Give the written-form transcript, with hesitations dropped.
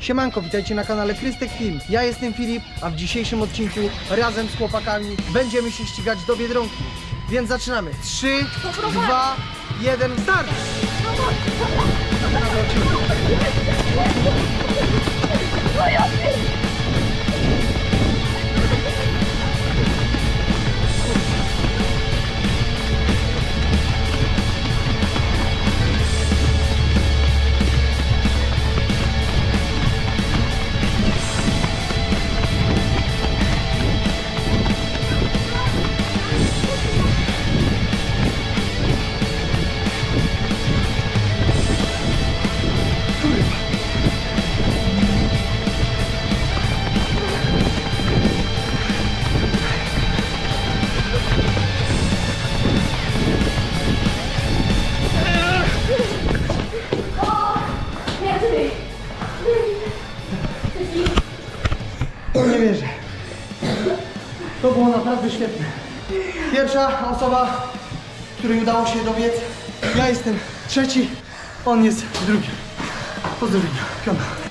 Siemanko, witajcie na kanale Krystek Film. Ja jestem Filip, a w dzisiejszym odcinku razem z chłopakami będziemy się ścigać do Biedronki. Więc zaczynamy. 3, 2, 1, start! Nie wierzę. To było naprawdę świetne. Pierwsza osoba, której udało się dobiec. Ja jestem trzeci, on jest drugi. Pozdrowienia. Piona.